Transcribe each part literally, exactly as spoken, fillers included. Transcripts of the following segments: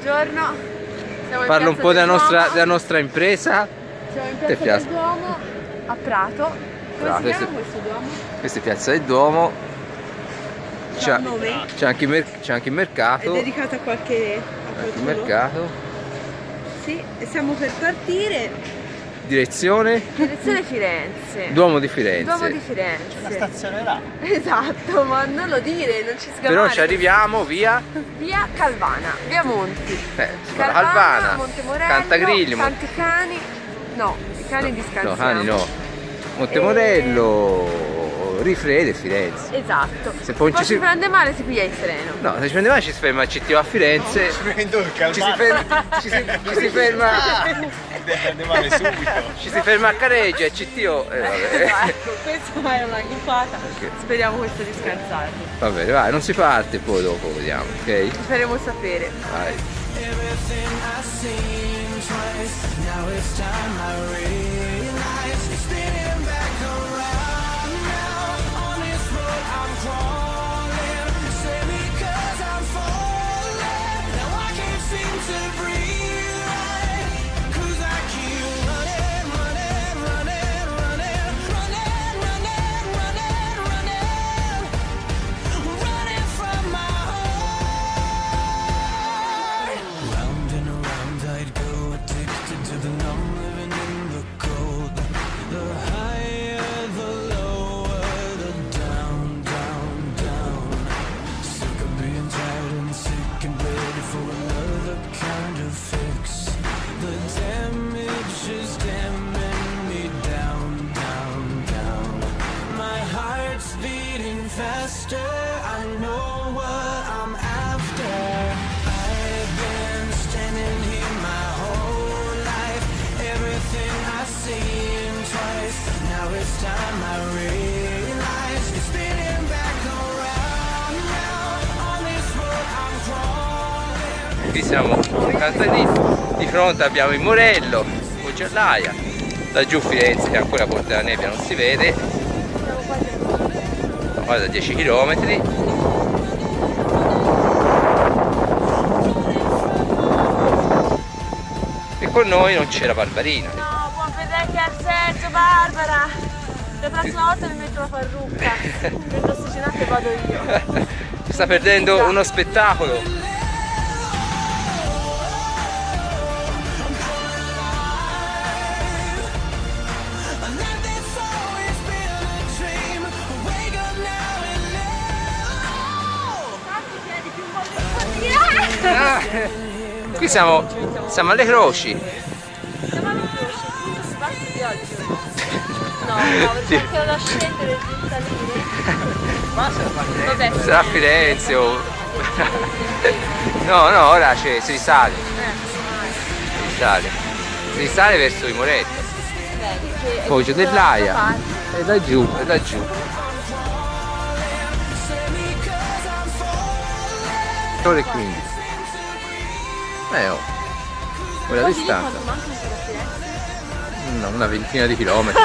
buongiorno. Siamo Parlo un po' della nostra, della nostra impresa. Siamo in Piazza del Duomo, a Prato. Come Prato, si chiama questo Duomo? Questa è Piazza del Duomo. C'è anche, anche il mercato. È dedicato a qualche... A anche il mercato. Sì, e stiamo per partire. Direzione? Direzione Firenze. Duomo di Firenze. Duomo di Firenze. La stazione là. Esatto, ma non lo dire, non ci sgamare. Però ci arriviamo via? Via Calvana, via Monti. Eh, Calvana, Calvana, Montemorello, Cantagrilli, Canticani. No, i cani no, di Scanziano. No, cani no. Montemorello, Rifredi e Firenze. Esatto. Se poi ci si si prende male si piglia il treno. No, se ci prende male ci si ferma a C T O a Firenze. No, ci si ferma. Ci si, ci si ferma. Prende male subito. Ci si ferma a Careggia e C T O. Eh, vabbè. Ecco, questa è una gufata. Speriamo questo di scansarlo. Va bene, vai, non si parte poi dopo, vediamo, ok? Ci faremo sapere. Vai. Faster, I know what I'm after. I've been standing here my whole life. Everything I've seen twice. Now it's time I realize it's spinning back around now. On this road I'm crawling. Qui siamo a Cantagrilli, di fronte abbiamo il Morello, Bugiallaia, laggiù Firenze che ancora Porta della Nebbia non si vede. Guarda, dieci chilometri. E con noi non c'era Barbarina. No, buon vedere che al Sergio, Barbara. La prossima volta mi metto la parrucca. Per tossicinate vado io. Sta perdendo uno spettacolo. Ah, qui siamo, siamo alle Croci. Siamo alle Croci, appunto si parte di oggi. No, no, perché anche da scendere e di salire. Ma se la parte. Vabbè, Sarà a Firenze o... No, no, ora si risale. Si risale. Si risale verso i Moretti. Poi c'è dell'Aia. E da giù, e da giù. Ore quindici. Eh oh, quella distanza. No, una ventina di chilometri.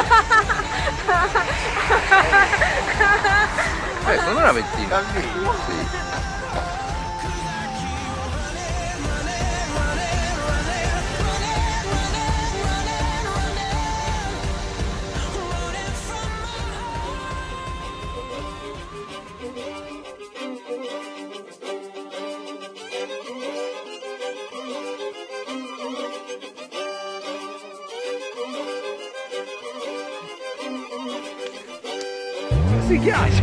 Eh, sono una ventina. Sì. Si ghiaccia!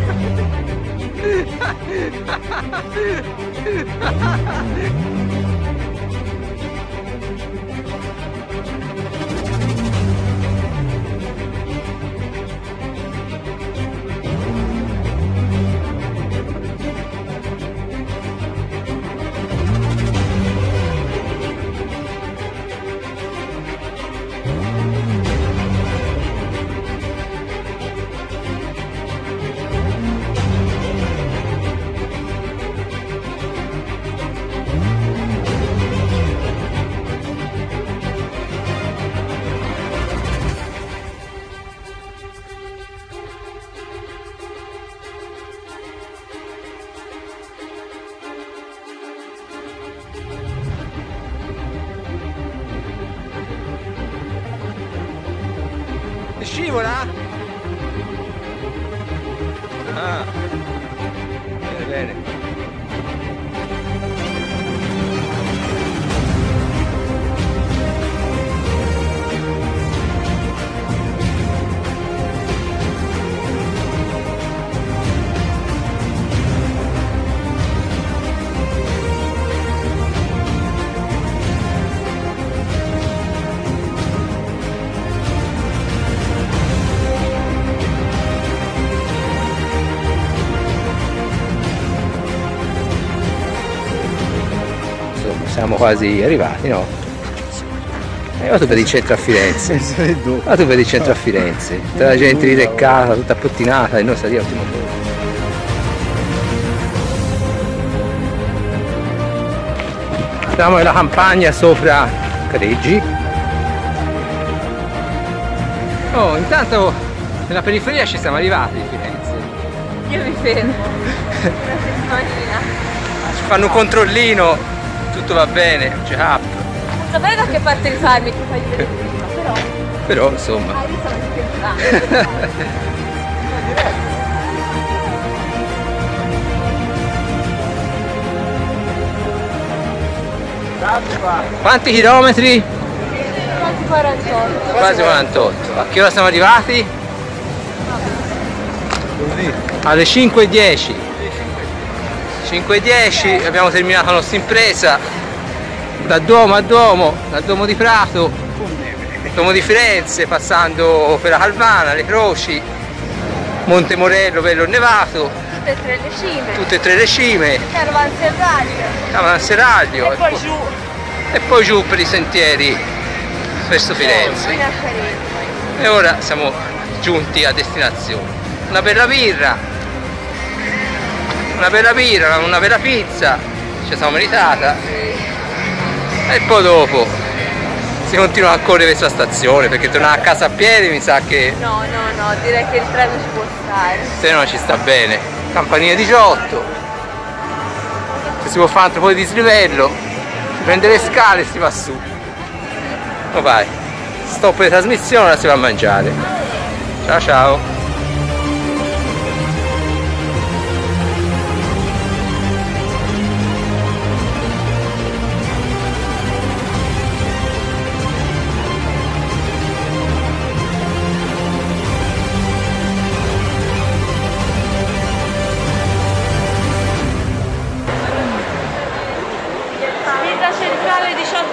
scivola? Ah, bene, bene. Siamo quasi arrivati, no? E ora tu vedi il centro a Firenze. Ora tu vedi il centro a Firenze. Tutta la gente rileccata, tutta pottinata e noi saliamo al primo posto. Siamo nella campagna sopra Careggi. Oh, intanto nella periferia ci siamo arrivati di Firenze. Io mi fermo. Una settimanina. Ci fanno un controllino. Tutto va bene, c'è up. Non sapere da che parte rifarmi che fai vedere prima, però. Però insomma. Ah, io sono scherzando. Quanti chilometri? Quasi quarantotto. Quasi quarantotto. A che ora siamo arrivati? Alle cinque e dieci. cinque e dieci abbiamo terminato la nostra impresa da Duomo a Duomo, dal Duomo di Prato, Duomo di Firenze, passando per la Calvana, le Croci, Monte Morello, Vello Nevato, Tutte e tre le cime. tutte e tre le cime, Caravanserraglio. Caravanserraglio E poi giù. e poi giù per i sentieri verso Firenze. Fino a Careggi. E ora siamo giunti a destinazione. Una bella birra. Una bella birra, una bella pizza, ci siamo meritata e poi dopo si continua a correre verso la stazione perché tornare a casa a piedi mi sa che No, no, no, direi che il treno ci può stare. se no ci sta bene. Campanile diciotto, se si può fare un altro po' di dislivello, si prende le scale e si va su. Oh vai, stop di trasmissione, ora si va a mangiare. Ciao ciao. Vita centrale diciotto